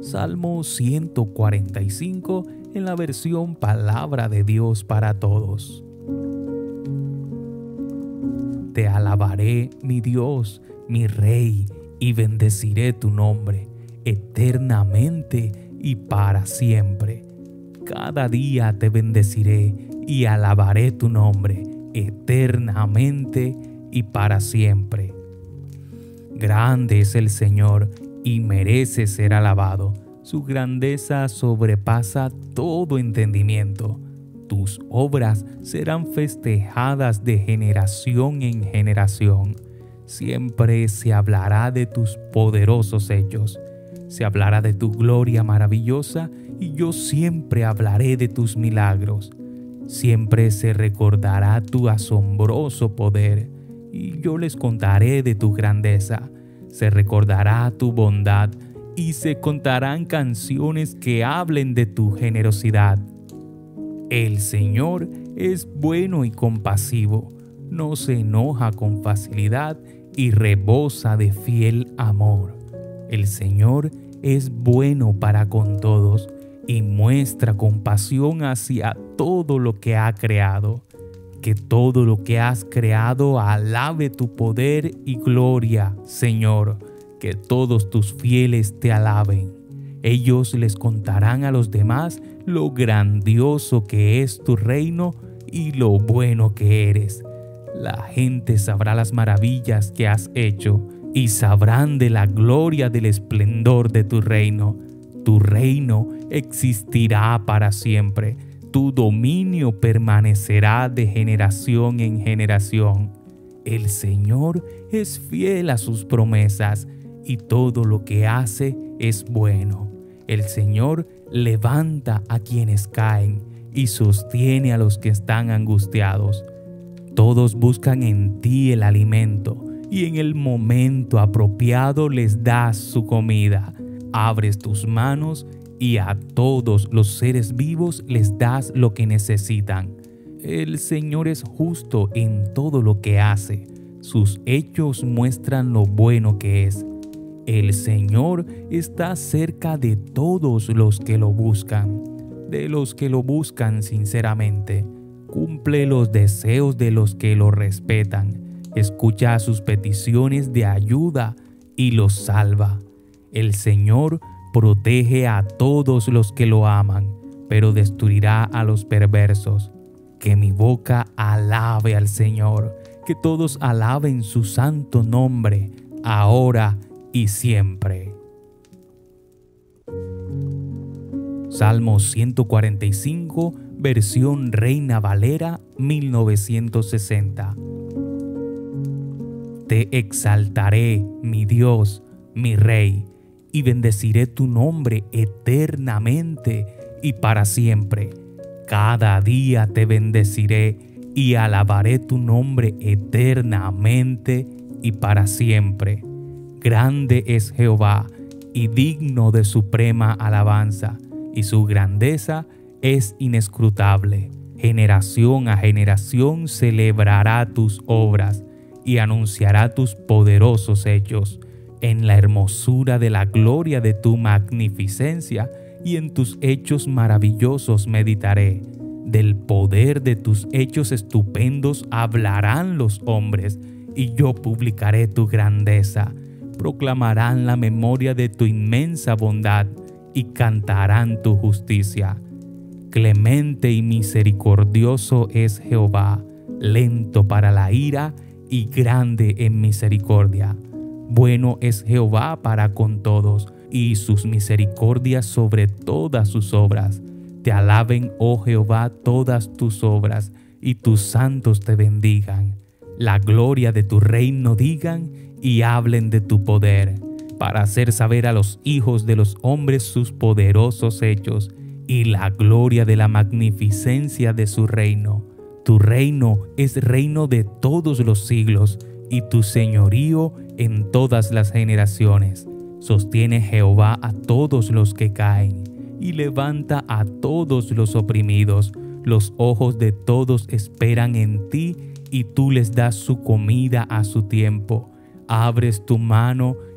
Salmo 145 en la versión Palabra de Dios para Todos. Te alabaré, mi Dios, mi Rey, y bendeciré tu nombre eternamente y para siempre. Cada día te bendeciré y alabaré tu nombre eternamente y para siempre. Grande es el Señor y merece ser alabado. Su grandeza sobrepasa todo entendimiento. Tus obras serán festejadas de generación en generación. Siempre se hablará de tus poderosos hechos. Se hablará de tu gloria maravillosa y yo siempre hablaré de tus milagros. Siempre se recordará tu asombroso poder y yo les contaré de tu grandeza. Se recordará tu bondad y se contarán canciones que hablen de tu generosidad. El Señor es bueno y compasivo, no se enoja con facilidad y rebosa de fiel amor. El Señor es bueno para con todos y muestra compasión hacia todo lo que ha creado. Que todo lo que has creado alabe tu poder y gloria, Señor. Que todos tus fieles te alaben. Ellos les contarán a los demás lo grandioso que es tu reino y lo bueno que eres. La gente sabrá las maravillas que has hecho y sabrán de la gloria del esplendor de tu reino. Tu reino existirá para siempre. Tu dominio permanecerá de generación en generación. El Señor es fiel a sus promesas y todo lo que hace es bueno. El Señor levanta a quienes caen y sostiene a los que están angustiados. Todos buscan en ti el alimento y en el momento apropiado les das su comida. Abres tus manos y a todos los seres vivos les das lo que necesitan. El Señor es justo en todo lo que hace. Sus hechos muestran lo bueno que es. El Señor está cerca de todos los que lo buscan, de los que lo buscan sinceramente. Cumple los deseos de los que lo respetan. Escucha sus peticiones de ayuda y los salva. El Señor protege a todos los que lo aman, pero destruirá a los perversos. Que mi boca alabe al Señor, que todos alaben su santo nombre, ahora y siempre. Salmo 145, versión Reina Valera 1960. Te exaltaré, mi Dios, mi Rey, y bendeciré tu nombre eternamente y para siempre. Cada día te bendeciré y alabaré tu nombre eternamente y para siempre. Grande es Jehová y digno de suprema alabanza, y su grandeza es inescrutable. Generación a generación celebrará tus obras y anunciará tus poderosos hechos. En la hermosura de la gloria de tu magnificencia y en tus hechos maravillosos meditaré. Del poder de tus hechos estupendos hablarán los hombres, y yo publicaré tu grandeza. Proclamarán la memoria de tu inmensa bondad y cantarán tu justicia. Clemente y misericordioso es Jehová, lento para la ira y grande en misericordia. Bueno es Jehová para con todos, y sus misericordias sobre todas sus obras. Te alaben, oh Jehová, todas tus obras, y tus santos te bendigan. La gloria de tu reino digan, y hablen de tu poder, para hacer saber a los hijos de los hombres sus poderosos hechos, y la gloria de la magnificencia de su reino. Tu reino es reino de todos los siglos, y tu señorío en todas las generaciones. Sostiene Jehová a todos los que caen, y levanta a todos los oprimidos. Los ojos de todos esperan en ti, y tú les das su comida a su tiempo. Abres tu mano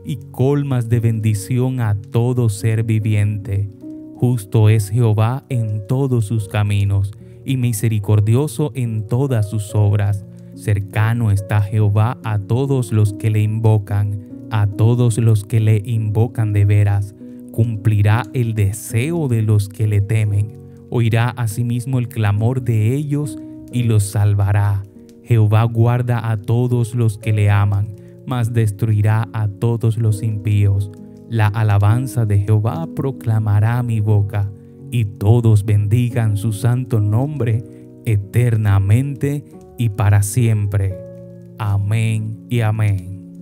y colmas de bendición a todo ser viviente. Justo es Jehová en todos sus caminos, y misericordioso en todas sus obras. Cercano está Jehová a todos los que le invocan, a todos los que le invocan de veras. Cumplirá el deseo de los que le temen. Oirá asimismo el clamor de ellos y los salvará. Jehová guarda a todos los que le aman, mas destruirá a todos los impíos. La alabanza de Jehová proclamará mi boca, y todos bendigan su santo nombre eternamente y para siempre. Amén y amén.